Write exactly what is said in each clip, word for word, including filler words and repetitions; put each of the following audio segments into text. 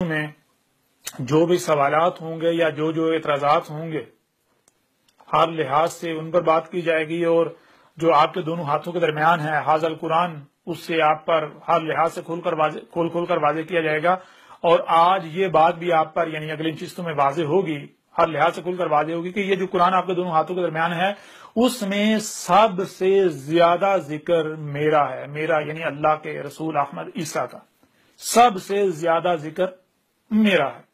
میں جو بھی سوالات ہوں گے یا جو جو اعتراضات ہوں گے ہر لحاظ سے ان پر بات کی جائے گی، اور جو آپ کے دونوں ہاتھوں کے درمیان ہے حاضر القرآن، اس سے آپ پر ہر لحاظ سے کھول کر واضح کھول کھول کر واضح کیا جائے گا. اور آج یہ بات بھی آپ پر یعنی اگلی قسطوں میں واضح ہوگی، ہر لحاظ سے کھول کر واضح ہوگی کہ یہ جو قرآن آپ کے دونوں ہاتھوں کے درمیان ہے اس میں سب سے زیادہ ذکر میرا ہے، میرا یعنی اللہ کے رسول احمد عیسیٰ کا سب سے زیادہ ذکر میرا ہے.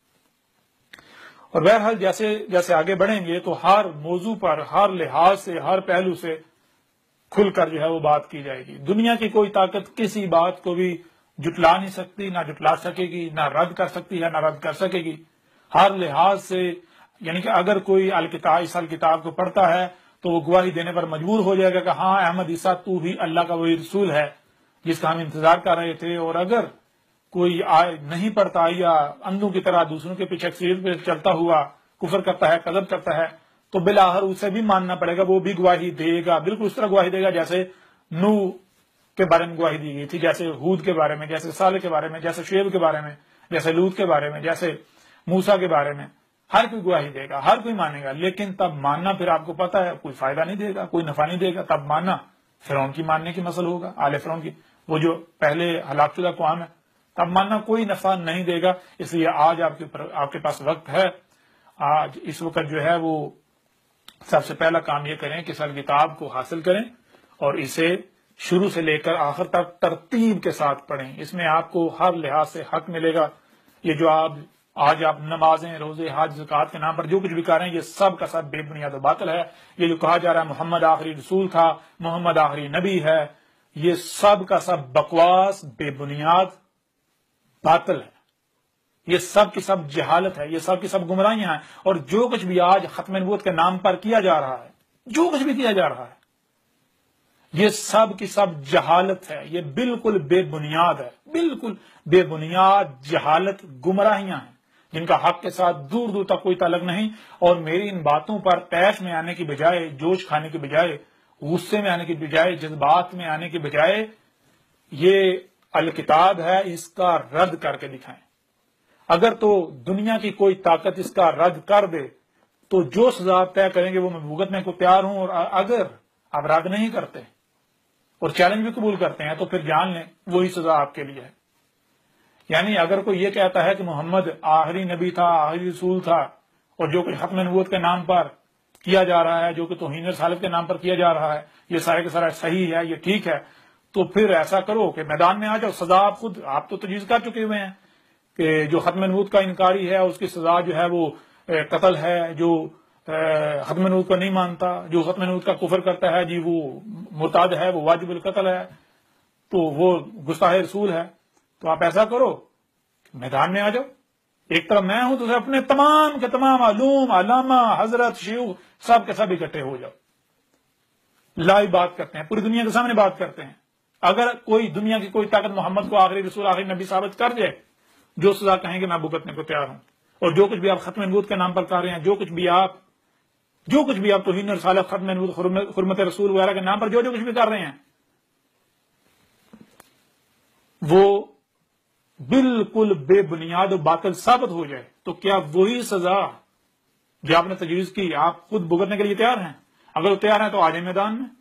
اور بہرحال جیسے جیسے آگے بڑھیں گے تو ہر موضوع پر ہر لحاظ سے ہر پہلو سے کھل کر جو ہے وہ بات کی جائے گی. دنیا کی کوئی طاقت کسی بات کو بھی جٹلا نہیں سکتی، نہ جٹلا سکے گی، نہ رد کر سکتی ہے، نہ رد کر سکے گی. ہر لحاظ سے یعنی کہ اگر کوئی الکتاب اس الکتاب کو پڑھتا ہے تو وہ گواہی دینے پر مجبور ہو جائے گا کہ ہاں احمد عیسیٰ تو ہی اللہ کا وہی رسول ہے جس کا ہم انتظار کر رہے تھے. اور اگر کوئی نہیں پڑھتا یا اندھوں کی طرح دوسروں کے پیچھے اکثریت پہ چلتا ہوا کفر کرتا ہے، کذب کرتا ہے، تو بالآخر اسے بھی ماننا پڑے گا، وہ بھی گواہی دے گا، بالکل اس طرح گواہی دے گا جیسے نوح کے بارے میں گواہی دی گئی تھی، جیسے ہود کے بارے میں، جیسے صالح کے بارے میں، جیسے شعیب کے بارے میں، جیسے لوط کے بارے میں، جیسے موسیٰ کے بارے میں. ہر کوئی گواہی دے گا، ہر کوئی مانے گا، لیکن تب ماننا پھر آپ کو پتا ہے کوئی فائدہ نہیں دے گا، کوئی نفع نہیں دے گا. تب ماننا فرعون کی ماننے کی مسئلہ ہوگا، آل فرعون کی، وہ جو پہلے ہلاک شدہ قوم ہے، تب ماننا کوئی نفع نہیں دے گا. اس لیے آج آپ کے آپ کے پاس وقت ہے، آج اس وقت جو ہے وہ سب سے پہلا کام یہ کریں کہ سر کتاب کو حاصل کریں اور اسے شروع سے لے کر آخر تک ترتیب کے ساتھ پڑھیں. اس میں آپ کو ہر لحاظ سے حق ملے گا. یہ جو آپ آج آپ نمازیں، روزے، حج، زکوٰۃ کے نام پر جو کچھ بھی کر رہے ہیں یہ سب کا سب بے بنیاد و باطل ہے. یہ جو کہا جا رہا ہے محمد آخری رسول تھا، محمد آخری نبی ہے، یہ سب کا سب بکواس، بے بنیاد، باطل ہے. یہ سب کی سب جہالت ہے، یہ سب کی سب گمراہیاں ہیں. اور جو کچھ بھی آج ختم نبوت کے نام پر کیا جا رہا ہے، جو کچھ بھی کیا جا رہا ہے، یہ سب کی سب جہالت ہے. یہ بالکل بے بنیاد ہے، بالکل بے بنیاد جہالت، گمراہیاں ہیں جن کا حق کے ساتھ دور دور تک کوئی تعلق نہیں. اور میری ان باتوں پر پیش میں آنے کی بجائے، جوش کھانے کی بجائے، غصے میں آنے کی بجائے، جذبات میں آنے کی بجائے، یہ الکتاب ہے، اس کا رد کر کے دکھائیں. اگر تو دنیا کی کوئی طاقت اس کا رد کر دے تو جو سزا طے کریں گے وہ میں بھگتنے کو تیار ہوں. اور اگر آپ رد نہیں کرتے اور چیلنج بھی قبول کرتے ہیں تو پھر جان لیں وہی سزا آپ کے لیے ہے. یعنی اگر کوئی یہ کہتا ہے کہ محمد آخری نبی تھا، آخری رسول تھا، اور جو کچھ ختم نبوت کے نام پر کیا جا رہا ہے، جو کہ توہین رسالت کے نام پر کیا جا رہا ہے، یہ سارے کے سارا صحیح ہے، یہ ٹھیک ہے، تو پھر ایسا کرو کہ میدان میں آ جاؤ. سزا آپ خود آپ تو تجویز کر چکے ہوئے ہیں کہ جو ختم نبوت کا انکاری ہے اس کی سزا جو ہے وہ قتل ہے، جو ختم نبوت کو نہیں مانتا، جو ختم نبوت کا کفر کرتا ہے جی وہ مرتد ہے، وہ واجب القتل ہے، تو وہ گستاخ رسول ہے. تو آپ ایسا کرو میدان میں آ جاؤ. ایک طرف میں ہوں تو اپنے تمام کے تمام علوم، علامہ، حضرت، شیوخ سب کے سب اکٹھے ہو جاؤ، لائیو بات کرتے ہیں، پوری دنیا کے سامنے بات کرتے ہیں. اگر کوئی دنیا کی کوئی طاقت محمد کو آخری رسول، آخری نبی ثابت کر دے، جو سزا کہیں گے میں بھگتنے کو تیار ہوں. اور جو کچھ بھی آپ ختم نبوت کے نام پر کر رہے ہیں، جو کچھ بھی آپ جو کچھ بھی آپ توہین رسالت، ختم نبوت، حرمت رسول وغیرہ کے نام پر جو جو کچھ بھی کر رہے ہیں، وہ بالکل بے بنیاد و باطل ثابت ہو جائے تو کیا وہی سزا جو آپ نے تجویز کی آپ خود بھگتنے کے لیے تیار ہیں؟ اگر وہ تیار ہیں تو آ جائیں میدان میں.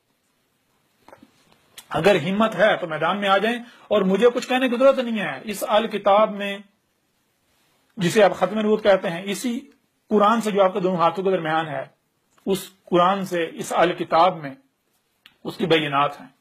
اگر ہمت ہے تو میدان میں آ جائیں. اور مجھے کچھ کہنے کی ضرورت نہیں ہے. اس الکتاب میں جسے آپ ختم نبوت کہتے ہیں، اسی قرآن سے جو آپ کے دونوں ہاتھوں کے درمیان ہے، اس قرآن سے، اس الکتاب میں اس کی بینات ہیں.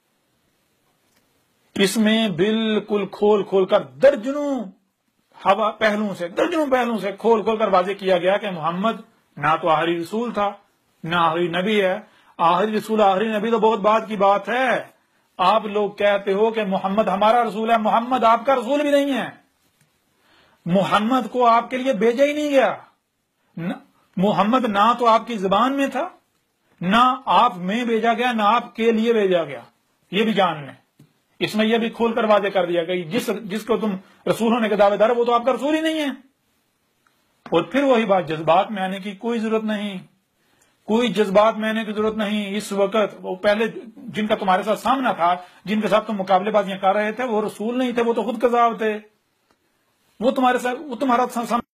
اس میں بالکل کھول کھول کر درجنوں ہوا پہلوؤں سے درجنوں پہلوؤں سے کھول کھول کر واضح کیا گیا کہ محمد نہ تو آخری رسول تھا، نہ آخری نبی ہے. آخری رسول، آخری نبی تو بہت بعد کی بات ہے. آپ لوگ کہتے ہو کہ محمد ہمارا رسول ہے، محمد آپ کا رسول بھی نہیں ہے. محمد کو آپ کے لیے بھیجا ہی نہیں گیا. محمد نہ تو آپ کی زبان میں تھا، نہ آپ میں بھیجا گیا، نہ آپ کے لیے بھیجا گیا. یہ بھی جان لیں. اس میں یہ بھی کھول کر واضح کر دیا کہ جس جس کو تم رسول ہونے کے دعوے دار وہ تو آپ کا رسول ہی نہیں ہے. اور پھر وہی بات، جذبات میں آنے کی کوئی ضرورت نہیں، کوئی جذبات میں آنے کی ضرورت نہیں. اس وقت وہ پہلے جن کا تمہارے ساتھ سامنا تھا، جن کے ساتھ تم مقابلے بازیاں کر رہے تھے، وہ رسول نہیں تھے، وہ تو خود کذاب تھے. وہ تمہارے ساتھ وہ تمہارا